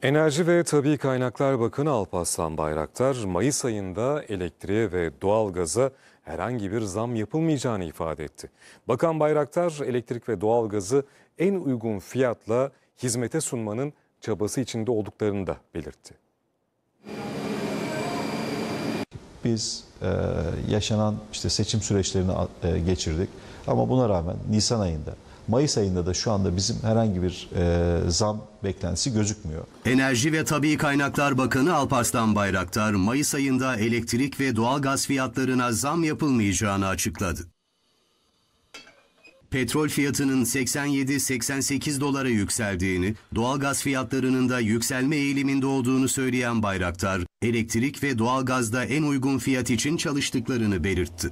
Enerji ve Tabii Kaynaklar Bakanı Alparslan Bayraktar, Mayıs ayında elektriğe ve doğalgaza herhangi bir zam yapılmayacağını ifade etti. Bakan Bayraktar, elektrik ve doğalgazı en uygun fiyatla hizmete sunmanın çabası içinde olduklarını da belirtti. Biz yaşanan seçim süreçlerini geçirdik ama buna rağmen Nisan ayında, Mayıs ayında da şu anda bizim herhangi bir zam beklentisi gözükmüyor. Enerji ve Tabii Kaynaklar Bakanı Alparslan Bayraktar, Mayıs ayında elektrik ve doğalgaz fiyatlarına zam yapılmayacağını açıkladı. Petrol fiyatının 87-88 dolara yükseldiğini, doğalgaz fiyatlarının da yükselme eğiliminde olduğunu söyleyen Bayraktar, elektrik ve doğalgazda en uygun fiyat için çalıştıklarını belirtti.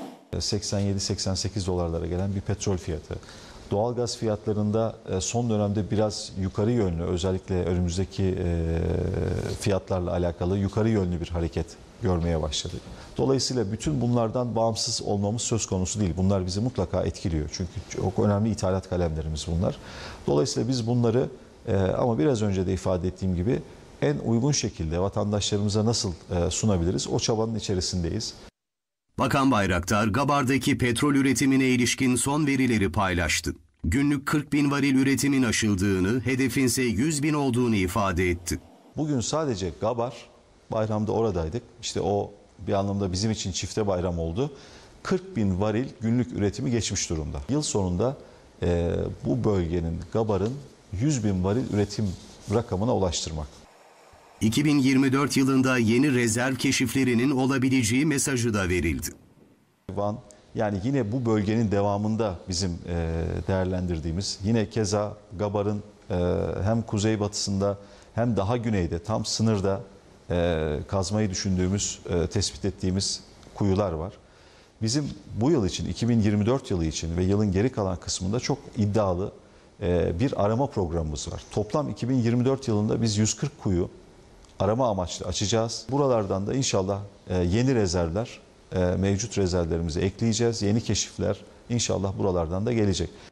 87-88 dolarlara gelen bir petrol fiyatı. Doğalgaz fiyatlarında son dönemde biraz yukarı yönlü, özellikle önümüzdeki fiyatlarla alakalı yukarı yönlü bir hareket görmeye başladık. Dolayısıyla bütün bunlardan bağımsız olmamız söz konusu değil. Bunlar bizi mutlaka etkiliyor. Çünkü çok önemli ithalat kalemlerimiz bunlar. Dolayısıyla biz bunları ama biraz önce de ifade ettiğim gibi en uygun şekilde vatandaşlarımıza nasıl sunabiliriz? O çabanın içerisindeyiz. Bakan Bayraktar, Gabar'daki petrol üretimine ilişkin son verileri paylaştı. Günlük 40 bin varil üretimin aşıldığını, hedefin ise 100 bin olduğunu ifade etti. Bugün sadece Gabar, bayramda oradaydık. İşte o bir anlamda bizim için çifte bayram oldu. 40 bin varil günlük üretimi geçmiş durumda. Yıl sonunda bu bölgenin, Gabar'ın 100 bin varil üretim rakamına ulaştırmak. 2024 yılında yeni rezerv keşiflerinin olabileceği mesajı da verildi. Van, yani yine bu bölgenin devamında bizim değerlendirdiğimiz, yine keza Gabar'ın hem kuzeybatısında hem daha güneyde, tam sınırda kazmayı düşündüğümüz, tespit ettiğimiz kuyular var. Bizim bu yıl için, 2024 yılı için ve yılın geri kalan kısmında çok iddialı bir arama programımız var. Toplam 2024 yılında biz 140 kuyu arama amaçlı açacağız. Buralardan da inşallah yeni rezervler, mevcut rezervlerimizi ekleyeceğiz. Yeni keşifler inşallah buralardan da gelecek.